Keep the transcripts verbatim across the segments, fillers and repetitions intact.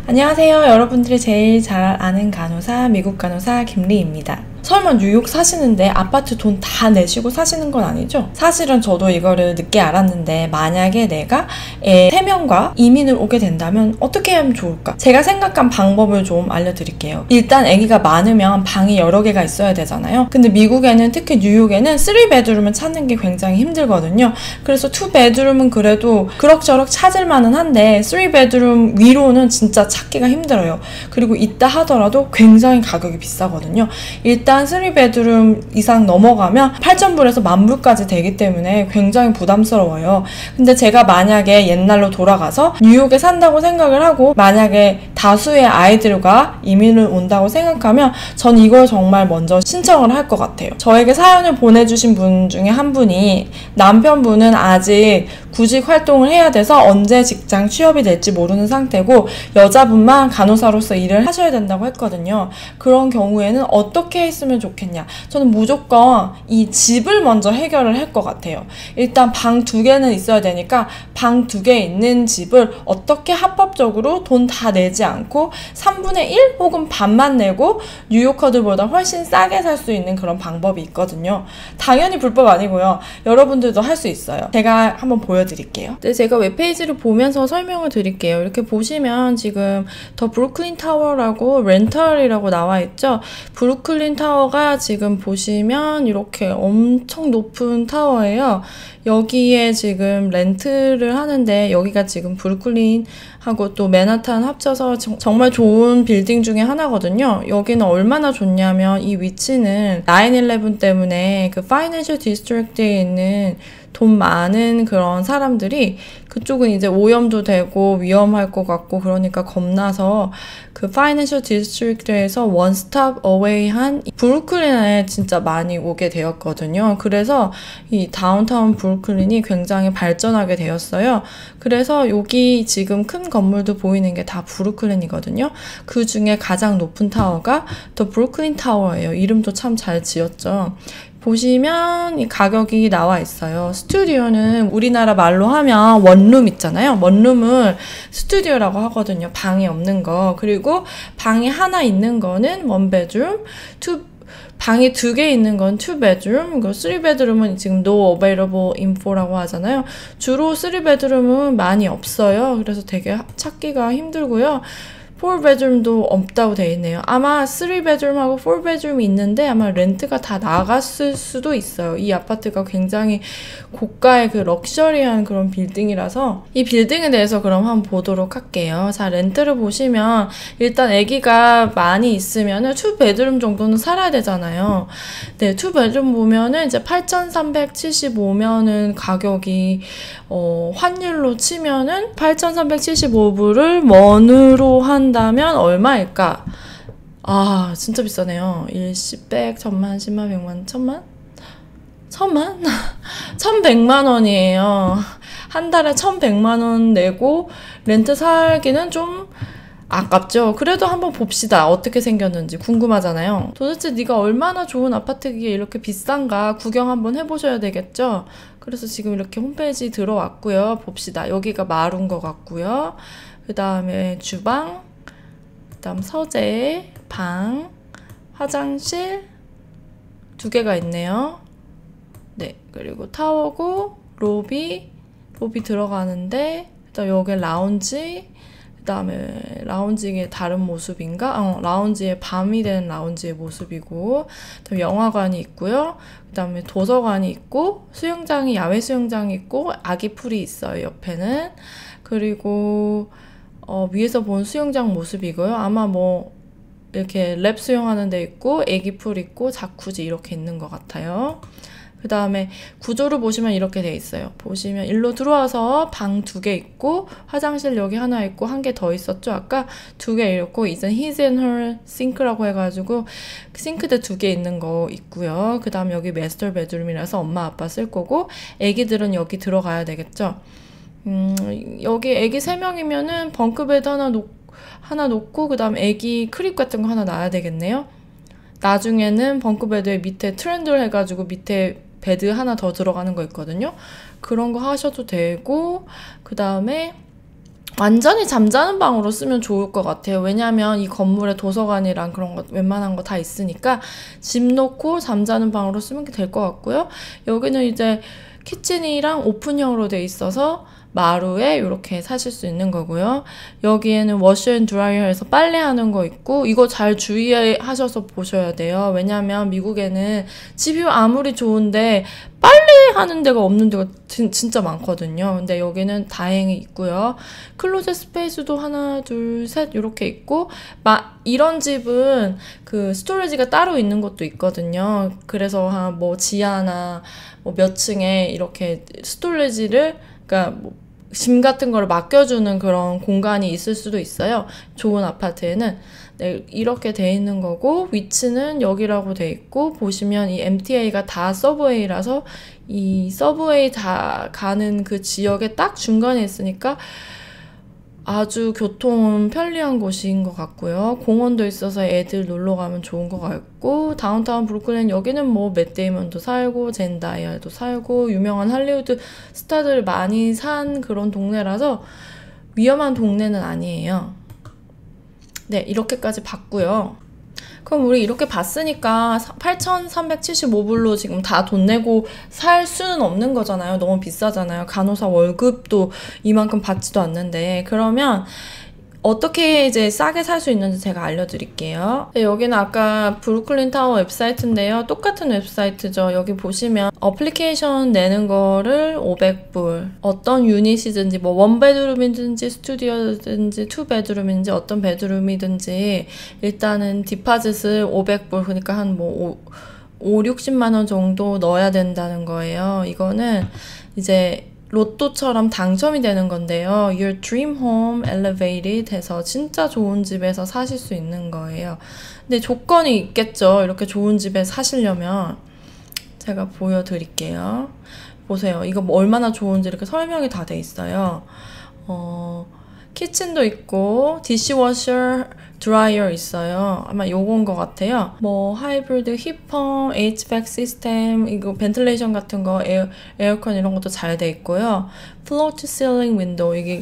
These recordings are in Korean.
안녕하세요. 여러분들이 제일 잘 아는 간호사, 미국 간호사 김리입니다. 설마 뉴욕 사시는데 아파트 돈 다 내시고 사시는 건 아니죠? 사실은 저도 이거를 늦게 알았는데 만약에 내가 애 세 명과 이민을 오게 된다면 어떻게 하면 좋을까? 제가 생각한 방법을 좀 알려드릴게요. 일단 아기가 많으면 방이 여러 개가 있어야 되잖아요. 근데 미국에는 특히 뉴욕에는 쓰리 베드룸을 찾는 게 굉장히 힘들거든요. 그래서 투 베드룸은 그래도 그럭저럭 찾을 만은 한데 쓰리 베드룸 위로는 진짜 찾기가 힘들어요. 그리고 있다 하더라도 굉장히 가격이 비싸거든요. 일단 쓰리 베드룸 이상 넘어가면 팔천 불에서 만 불까지 되기 때문에 굉장히 부담스러워요. 근데 제가 만약에 옛날로 돌아가서 뉴욕에 산다고 생각을 하고 만약에 다수의 아이들과 이민을 온다고 생각하면 전 이걸 정말 먼저 신청을 할 것 같아요. 저에게 사연을 보내주신 분 중에 한 분이 남편분은 아직 구직 활동을 해야 돼서 언제 직장 취업이 될지 모르는 상태고 여자분만 간호사로서 일을 하셔야 된다고 했거든요. 그런 경우에는 어떻게 했으면 좋겠냐? 저는 무조건 이 집을 먼저 해결을 할 것 같아요. 일단 방 두 개는 있어야 되니까 방 두 개 있는 집을 어떻게 합법적으로 돈 다 내지 않고 삼분의 일 혹은 반만 내고 뉴요커들보다 훨씬 싸게 살 수 있는 그런 방법이 있거든요. 당연히 불법 아니고요. 여러분들도 할 수 있어요. 제가 한번 보여드릴게요. 네, 제가 웹페이지를 보면서 설명을 드릴게요. 이렇게 보시면 지금 더 브루클린 타워라고 렌털이라고 나와 있죠. 브루클린 타워가 지금 보시면 이렇게 엄청 높은 타워예요. 여기에 지금 렌트를 하는데 여기가 지금 브루클린하고 또 맨하탄 합쳐서 정말 좋은 빌딩 중에 하나거든요. 여기는 얼마나 좋냐면 이 위치는 나인 일레븐 때문에 그 파이낸셜 디스트릭트에 있는 돈 많은 그런 사람들이 그쪽은 이제 오염도 되고 위험할 것 같고 그러니까 겁나서 그 파이낸셜 디스트릭트에서 원 스톱 어웨이 한 브루클린에 진짜 많이 오게 되었거든요. 그래서 이 다운타운 브루클린이 굉장히 발전하게 되었어요. 그래서 여기 지금 큰 건물도 보이는 게 다 브루클린이거든요. 그 중에 가장 높은 타워가 더 브루클린 타워예요. 이름도 참 잘 지었죠. 보시면 이 가격이 나와 있어요. 스튜디오는 우리나라 말로 하면 원룸 있잖아요. 원룸을 스튜디오라고 하거든요. 방이 없는 거. 그리고 방이 하나 있는 거는 원 베드룸, 투 방이 두 개 있는 건 투 베드룸, 그 쓰리 베드룸은 지금 no available info라고 하잖아요. 주로 쓰리 베드룸은 많이 없어요. 그래서 되게 찾기가 힘들고요. 포 베드룸도 없다고 되어 있네요. 아마 쓰리 베드룸하고 포 베드룸이 있는데 아마 렌트가 다 나갔을 수도 있어요. 이 아파트가 굉장히 고가의 그 럭셔리한 그런 빌딩이라서 이 빌딩에 대해서 그럼 한번 보도록 할게요. 자, 렌트를 보시면 일단 아기가 많이 있으면은 투 베드룸 정도는 살아야 되잖아요. 네, 투 베드룸 보면은 이제 팔천삼백칠십오면은 가격이 어, 환율로 치면은 팔천삼백칠십오 불을 원으로 한다면 얼마일까? 아, 진짜 비싸네요. 일십, 백, 천만, 십만, 백만, 천만? 천만? 천백만 원이에요. 한 달에 천백만 원 내고 렌트 살기는 좀 아깝죠. 그래도 한번 봅시다. 어떻게 생겼는지 궁금하잖아요. 도대체 네가 얼마나 좋은 아파트기에 이렇게 비싼가 구경 한번 해보셔야 되겠죠. 그래서 지금 이렇게 홈페이지 들어왔고요. 봅시다. 여기가 마루인 것 같고요. 그 다음에 주방, 그 다음 서재, 방, 화장실 두 개가 있네요. 네, 그리고 타워고 로비, 로비 들어가는데 일단 여기 라운지, 그 다음에 라운지의 다른 모습인가? 어, 라운지의 밤이 된 라운지의 모습이고, 그다음에 영화관이 있고요. 그 다음에 도서관이 있고, 수영장이, 야외 수영장이 있고, 아기 풀이 있어요, 옆에는. 그리고 어, 위에서 본 수영장 모습이고요. 아마 뭐 이렇게 랩 수영하는 데 있고, 애기 풀 있고, 자쿠지 이렇게 있는 것 같아요. 그 다음에 구조를 보시면 이렇게 돼 있어요. 보시면 일로 들어와서 방 두 개 있고 화장실 여기 하나 있고 한 개 더 있었죠. 아까 두 개 있고 이젠 his and her 싱크라고 해가지고 싱크대 두 개 있는 거 있고요. 그 다음 여기 마스터 베드룸이라서 엄마 아빠 쓸 거고 애기들은 여기 들어가야 되겠죠. 음, 여기 애기 세 명이면은 벙크베드 하나 놓, 하나 놓고 그 다음 애기 크립 같은 거 하나 놔야 되겠네요. 나중에는 벙크베드에 밑에 트렌드를 해가지고 밑에 베드 하나 더 들어가는 거 있거든요. 그런 거 하셔도 되고, 그 다음에 완전히 잠자는 방으로 쓰면 좋을 것 같아요. 왜냐면 이 건물에 도서관이랑 그런 거 웬만한 거 다 있으니까 집 놓고 잠자는 방으로 쓰면 될 것 같고요. 여기는 이제 키친이랑 오픈형으로 돼 있어서 마루에 이렇게 사실 수 있는 거고요. 여기에는 워셔 앤 드라이어에서 빨래하는 거 있고, 이거 잘 주의하셔서 보셔야 돼요. 왜냐면 미국에는 집이 아무리 좋은데 빨래하는 데가 없는 데가 진, 진짜 많거든요. 근데 여기는 다행히 있고요. 클로젯 스페이스도 하나, 둘, 셋 이렇게 있고, 마, 이런 집은 그 스토리지가 따로 있는 것도 있거든요. 그래서 한 뭐 지하나 뭐 몇 층에 이렇게 스토리지를, 그러니까 뭐 짐 같은 거를 맡겨주는 그런 공간이 있을 수도 있어요. 좋은 아파트에는. 네, 이렇게 돼 있는 거고, 위치는 여기라고 돼 있고, 보시면 이 엠티에이가 다 서브웨이라서 이 서브웨이 다 가는 그 지역에 딱 중간에 있으니까 아주 교통은 편리한 곳인 것 같고요. 공원도 있어서 애들 놀러 가면 좋은 것 같고, 다운타운 브루클린 여기는 뭐 맷 데이먼도 살고 젠다이아도 살고 유명한 할리우드 스타들 많이 산 그런 동네라서 위험한 동네는 아니에요. 네, 이렇게까지 봤고요. 그럼 우리 이렇게 봤으니까 팔천삼백칠십오 불로 지금 다 돈 내고 살 수는 없는 거잖아요. 너무 비싸잖아요. 간호사 월급도 이만큼 받지도 않는데. 그러면 어떻게 이제 싸게 살 수 있는지 제가 알려드릴게요. 네, 여기는 아까 브루클린 타워 웹사이트인데요. 똑같은 웹사이트죠. 여기 보시면 어플리케이션 내는 거를 오백 불, 어떤 유닛이든지 뭐 원베드룸이든지 스튜디오든지 투베드룸인지 어떤 베드룸이든지 일단은 디파짓을 오백 불, 그러니까 한 뭐 오, 육십만 원 정도 넣어야 된다는 거예요. 이거는 이제 로또처럼 당첨이 되는 건데요. Your dream home elevated 해서 진짜 좋은 집에서 사실 수 있는 거예요. 근데 조건이 있겠죠. 이렇게 좋은 집에 사시려면. 제가 보여드릴게요. 보세요. 이거 뭐 얼마나 좋은지 이렇게 설명이 다 돼 있어요. 어, 키친도 있고 디시워셔 드라이어 있어요. 아마 요건 것 같아요. 뭐 하이브리드 히터, 에이치브이에이 시스템, 이거 벤틸레이션 같은 거, 에어, 에어컨 이런 것도 잘 돼 있고요. 플로어 투 실링 윈도우, 이게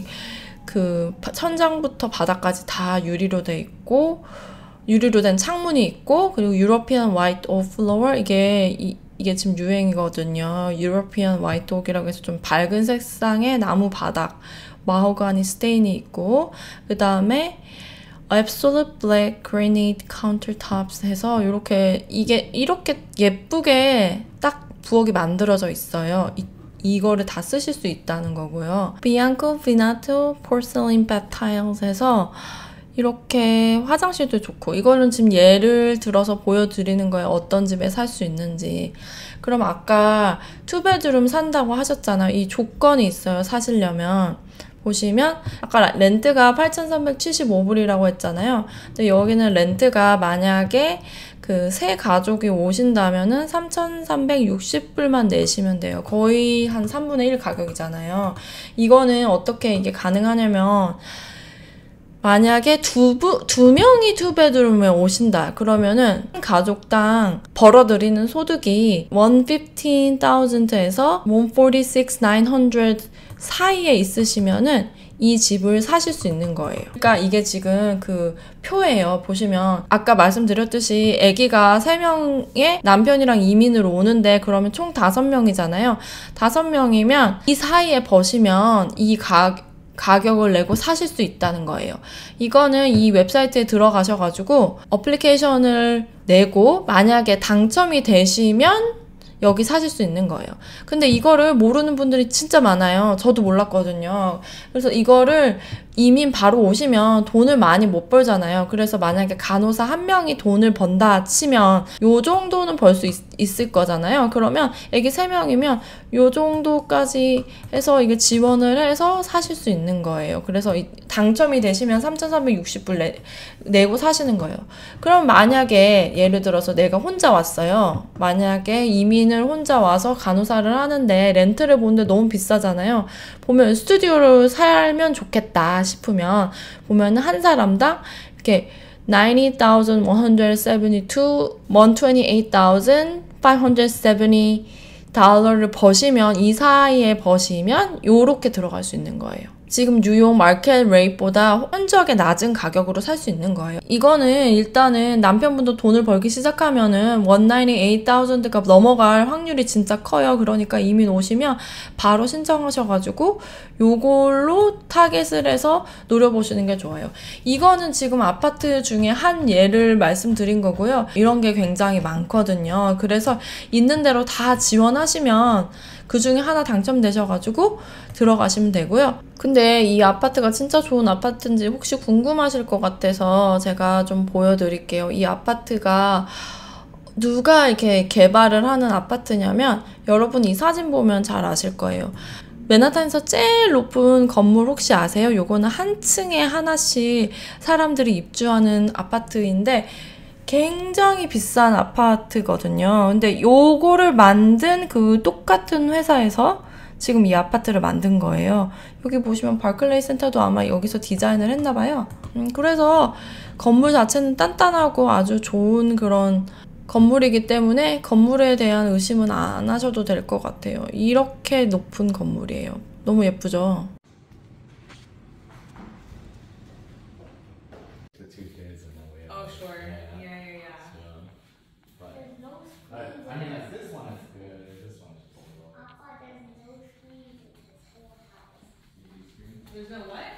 그 천장부터 바닥까지 다 유리로 돼 있고, 유리로 된 창문이 있고, 그리고 유러피안 화이트 옥 플로어, 이게 이, 이게 지금 유행이거든요. 유러피안 화이트 옥이라고 해서 좀 밝은 색상의 나무 바닥, 마호가니 스테인이 있고, 그 다음에 Absolute Black Granite Countertops 해서 이렇게 이게 이렇게 예쁘게 딱 부엌이 만들어져 있어요. 이, 이거를 다 쓰실 수 있다는 거고요. Bianco Venato Porcelain Bath Tiles 해서 이렇게 화장실도 좋고, 이거는 지금 예를 들어서 보여드리는 거예요. 어떤 집에 살 수 있는지. 그럼 아까 투베드룸 산다고 하셨잖아요. 이 조건이 있어요. 사시려면. 보시면 아까 렌트가 팔천삼백칠십오 불이라고 했잖아요. 근데 여기는 렌트가 만약에 그 세 가족이 오신다면은 삼천삼백육십 불만 내시면 돼요. 거의 한 삼분의 일 가격이잖아요. 이거는 어떻게 이게 가능하냐면, 만약에 두, 부, 두 명이 투베드룸에 오신다. 그러면은 한 가족당 벌어들이는 소득이 백십오 thousand에서 백사십육 thousand 구백hundred 사이에 있으시면은 이 집을 사실 수 있는 거예요. 그러니까 이게 지금 그 표예요. 보시면 아까 말씀드렸듯이 아기가 세 명의 남편이랑 이민으로 오는데, 그러면 총 다섯 명이잖아요. 다섯 명이면 이 사이에 버시면 이 가 가격을 내고 사실 수 있다는 거예요. 이거는 이 웹사이트에 들어가셔가지고 어플리케이션을 내고 만약에 당첨이 되시면 여기 사실 수 있는 거예요. 근데 이거를 모르는 분들이 진짜 많아요. 저도 몰랐거든요. 그래서 이거를 이민 바로 오시면 돈을 많이 못 벌잖아요. 그래서 만약에 간호사 한 명이 돈을 번다 치면 요 정도는 벌 수 있을 거잖아요. 그러면 애기 세 명이면 요 정도까지 해서 이게 지원을 해서 사실 수 있는 거예요. 그래서 이, 당첨이 되시면 삼천삼백육십 불 내, 내고 사시는 거예요. 그럼 만약에 예를 들어서 내가 혼자 왔어요. 만약에 이민을 혼자 와서 간호사를 하는데 렌트를 보는데 너무 비싸잖아요. 보면 스튜디오를 살면 좋겠다 싶으면 보면 한 사람당 이렇게 ninety thousand one hundred seventy-two, one hundred twenty-eight thousand five hundred seventy 달러를 버시면, 이 사이에 버시면 요렇게 들어갈 수 있는 거예요. 지금 뉴욕 마켓 레이트보다 현저하게 낮은 가격으로 살 수 있는 거예요. 이거는 일단은 남편분도 돈을 벌기 시작하면은 백구십팔 타우전드가 넘어갈 확률이 진짜 커요. 그러니까 이민 오시면 바로 신청하셔가지고 요걸로 타겟을 해서 노려보시는 게 좋아요. 이거는 지금 아파트 중에 한 예를 말씀드린 거고요. 이런 게 굉장히 많거든요. 그래서 있는 대로 다 지원하시면 그 중에 하나 당첨되셔가지고 들어가시면 되고요. 근데 이 아파트가 진짜 좋은 아파트인지 혹시 궁금하실 것 같아서 제가 좀 보여드릴게요. 이 아파트가 누가 이렇게 개발을 하는 아파트냐면, 여러분 이 사진 보면 잘 아실 거예요. 맨하탄에서 제일 높은 건물 혹시 아세요? 요거는 한 층에 하나씩 사람들이 입주하는 아파트인데 굉장히 비싼 아파트거든요. 근데 요거를 만든 그 똑같은 회사에서 지금 이 아파트를 만든 거예요. 여기 보시면 바클레이 센터도 아마 여기서 디자인을 했나 봐요. 음, 그래서 건물 자체는 단단하고 아주 좋은 그런 건물이기 때문에 건물에 대한 의심은 안 하셔도 될 것 같아요. 이렇게 높은 건물이에요. 너무 예쁘죠? Oh, sure. Yeah, yeah, yeah. So, but I, I mean, like this one is good. This one is cool. There's no what?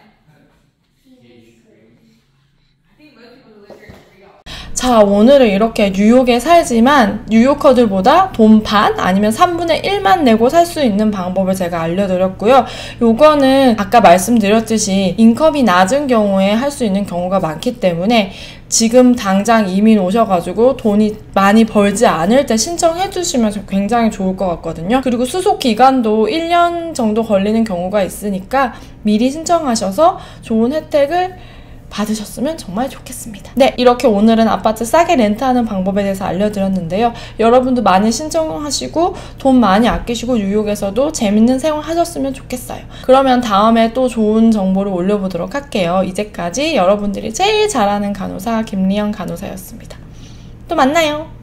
I think most people who live here agree on. 자, 오늘은 이렇게 뉴욕에 살지만 뉴요커들보다 돈 반 아니면 삼분의 일만 내고 살 수 있는 방법을 제가 알려드렸고요. 요거는 아까 말씀드렸듯이 인컴이 낮은 경우에 할 수 있는 경우가 많기 때문에 지금 당장 이민 오셔가지고 돈이 많이 벌지 않을 때 신청해 주시면 굉장히 좋을 것 같거든요. 그리고 수속 기간도 일 년 정도 걸리는 경우가 있으니까 미리 신청하셔서 좋은 혜택을 받으셨으면 정말 좋겠습니다. 네, 이렇게 오늘은 아파트 싸게 렌트하는 방법에 대해서 알려드렸는데요. 여러분도 많이 신청하시고 돈 많이 아끼시고 뉴욕에서도 재밌는 생활 하셨으면 좋겠어요. 그러면 다음에 또 좋은 정보를 올려보도록 할게요. 이제까지 여러분들이 제일 잘하는 간호사 김리영 간호사였습니다. 또 만나요.